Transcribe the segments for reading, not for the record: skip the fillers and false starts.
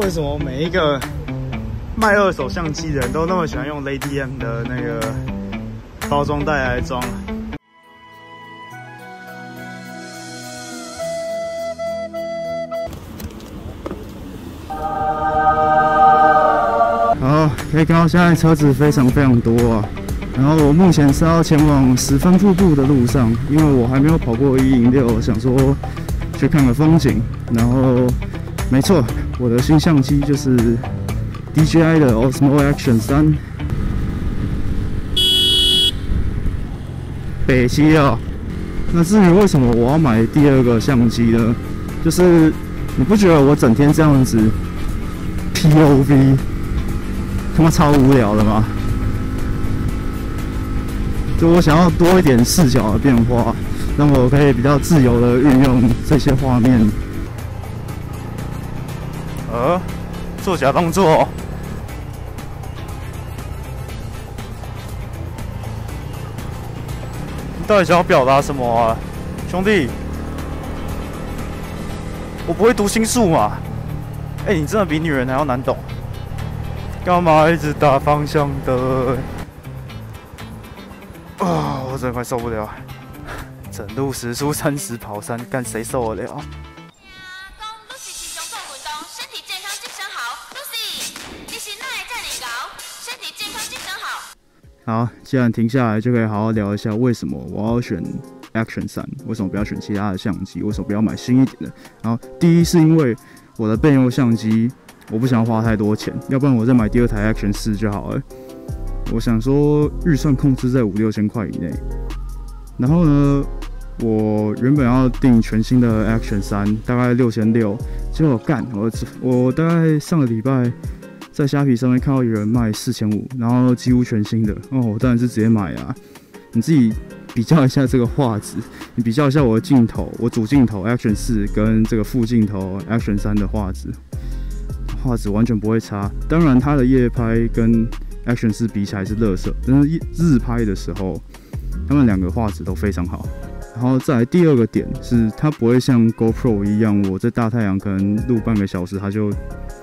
为什么每一个卖二手相机的人都那么喜欢用 Lady M 的那个包装袋来装。好，可以看到现在车子非常多啊。然后我目前是要前往10分瀑布的路上，因为我还没有跑过106，想说去看个风景。然后，没错，我的新相机就是 DJI 的 Osmo Action 3。北西啊。那至于为什么我要买第二个相机呢？就是你不觉得我整天这样子 POV 他妈超无聊的吗？就我想要多一点视角的变化，让我可以比较自由的运用这些画面。做假动作。你到底想要表达什么啊，兄弟？我不会读心术嘛？你真的比女人还要难懂。干嘛一直打方向灯？我真的快受不了！整路时速30跑3，干谁受得了？好，既然停下来，就可以好好聊一下为什么我要选 Action 3，为什么不要选其他的相机，为什么不要买新一点的？然后第一是因为我的备用相机，我不想花太多钱，要不然我再买第二台 Action 4就好了。我想说预算控制在5、6千块以内。然后呢，我原本要订全新的 Action 3，大概6600，结果干我大概上个礼拜在虾皮上面看到有人卖4500，然后几乎全新的，我当然是直接买啊。你自己比较一下这个画质，你比较一下我的镜头，我主镜头 Action 4跟这个副镜头 Action 3的画质完全不会差。当然，它的夜拍跟 Action 4比起来是垃圾，但是日拍的时候，他们两个画质都非常好。然后再来第二个点是，它不会像 GoPro 一样，我在大太阳可能录半个小时，它就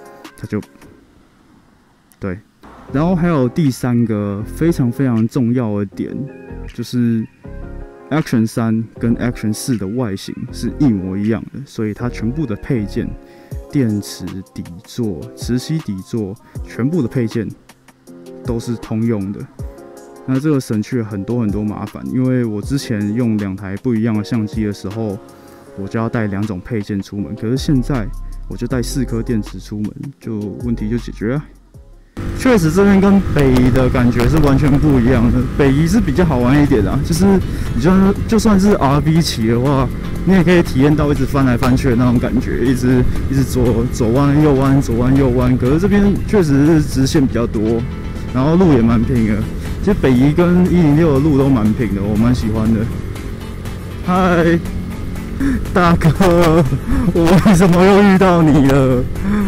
对。然后还有第三个非常重要的点，就是 Action 3跟 Action 4的外形是一模一样的，所以它全部的配件、电池、底座、磁吸底座，全部的配件都是通用的。那这个省去了很多麻烦，因为我之前用2台不一样的相机的时候，我就要带2种配件出门，可是现在我就带4颗电池出门，就问题就解决了。确实，这边跟北宜的感觉是完全不一样的。北宜是比较好玩一点啊，就是你就算是 RV 骑的话，你也可以体验到一直翻来翻去的那种感觉，一直左弯右弯，左弯右弯。可是这边确实是直线比较多，然后路也蛮平的。其实北宜跟106的路都蛮平的，我蛮喜欢的。嗨，大哥，我为什么又遇到你了？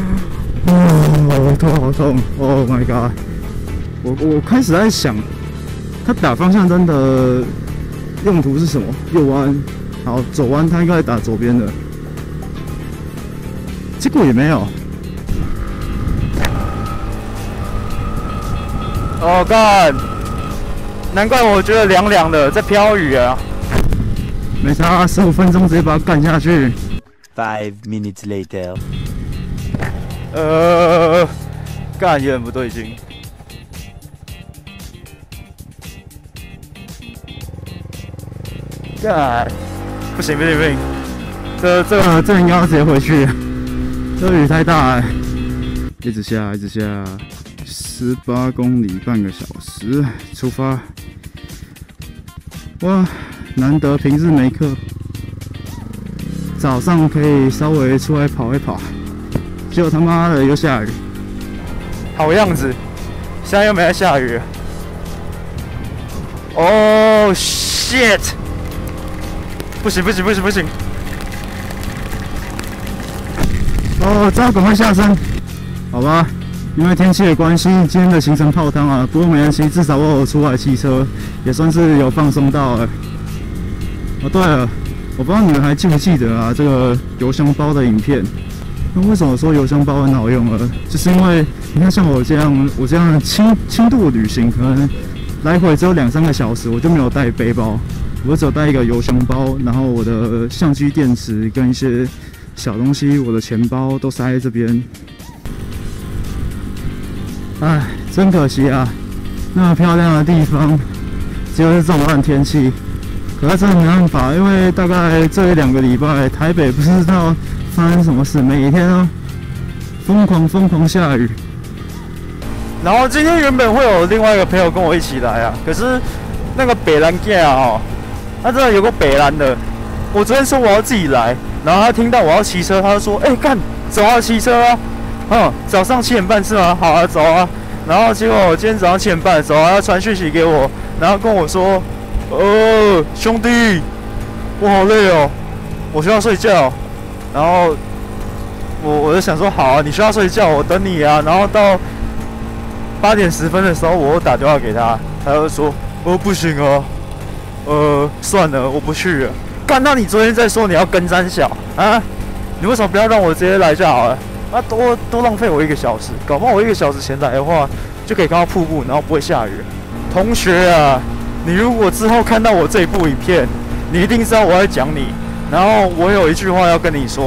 头好痛 ！Oh my god！ 我开始在想，他打方向灯的用途是什么？右弯，好，左弯他应该打左边的，结果也没有。哦干！难怪我觉得凉凉的，在飘雨啊。没差，15分钟直接把它干下去。 5 minutes later。 干也很不对劲。干，不行，这应该要直接回去。这雨太大了，一直下，18公里，半个小时，出发。哇，难得平日没课，早上可以稍微出来跑一跑。结果他妈的又下雨，好样子！现在又没在下雨。Oh shit！ 不行！只好赶快下山，好吧？因为天气的关系，今天的行程泡汤啊。不过没关系，至少我有出来骑车，也算是有放松到了。对了，我不知道你们还记不记得啊？这个邮箱包的影片。 那为什么说邮箱包很好用呢？就是因为你看，像我这样的轻度旅行，可能来回只有2-3个小时，我就没有带背包，我只有带一个邮箱包，然后我的相机、电池跟一些小东西，我的钱包都塞在这边。唉，真可惜啊！那么漂亮的地方，结果是这么烂天气。可是真的没办法，因为大概这1-2个礼拜，台北不知道发生什么事，每天都疯狂下雨。然后今天原本会有另外一个朋友跟我一起来啊，可是那个北兰囝啊，他真的有个北兰的。我昨天说我要自己来，然后他听到我要骑车，他就说：“干，走啊，骑车啊！早上7点半是吗？好啊，走啊。”然后结果我今天早上7点半走啊，他传讯息给我，然后跟我说：“兄弟，我好累哦，我需要睡觉。”然后我就想说：“好啊，你需要睡觉，我等你啊。”然后到8点10分的时候，我又打电话给他，他就说：“不行啊，算了，我不去了。”干，那你昨天在说你要跟3小啊？你为什么不要让我直接来就好了？多浪费我1个小时，搞不好我1个小时前来的话，就可以看到瀑布，然后不会下雨。同学啊，你如果之后看到我这一部影片，你一定知道我在讲你。然后我有一句话要跟你说，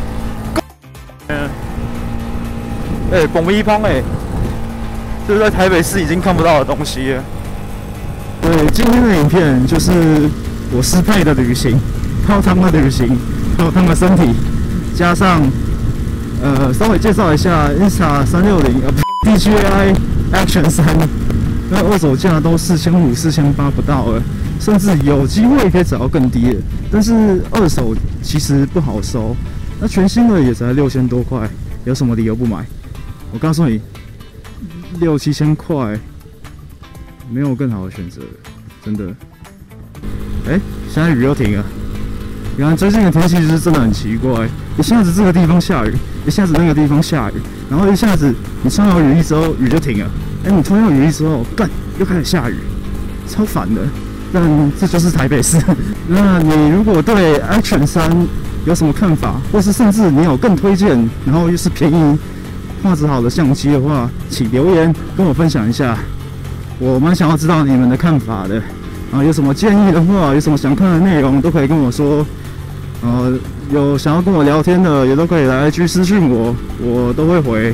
蹦一胖这是在台北市已经看不到的东西了。对，今天的影片就是我失败的旅行，泡汤的旅行，泡汤的身体，加上稍微介绍一下 Insta 360DJI Action 3，那二手价都4500、4800不到了，甚至有机会可以找到更低的。但是二手其实不好收，那全新的也才6000多块，有什么理由不买？我告诉你，6、7千块没有更好的选择了，真的。现在雨又停了。原来最近的天气就是真的很奇怪，一下子这个地方下雨，一下子那个地方下雨，然后一下子你穿好雨衣之后雨就停了，你穿好雨衣之后，干又开始下雨，超烦的。但这就是台北市。那你如果对 Action 3有什么看法，或是甚至你有更推荐，然后又是便宜、画质好的相机的话，请留言跟我分享一下，我蛮想要知道你们的看法的。有什么建议的话，有什么想看的内容都可以跟我说。有想要跟我聊天的，也都可以来IG私讯我，我都会回。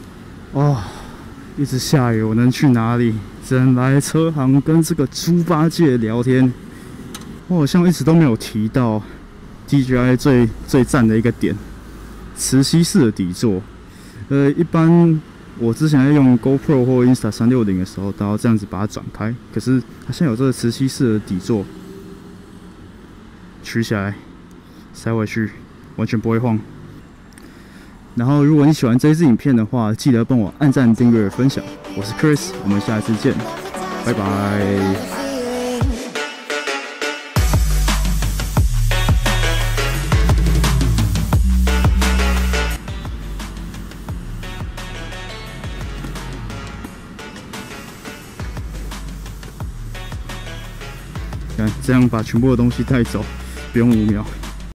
一直下雨，我能去哪里？只能来车行跟这个猪八戒聊天。我好像一直都没有提到 DJI 最赞的一个点，磁吸式的底座。一般我之前在用 GoPro 或 Insta 360的时候，都要这样子把它转开。可是它现在有这个磁吸式的底座，取起来，塞回去，完全不会晃。然后，如果你喜欢这一支影片的话，记得帮我按赞、订阅、分享。我是 Chris， 我们下次见，拜拜。看，这样把全部的东西带走，不用5秒。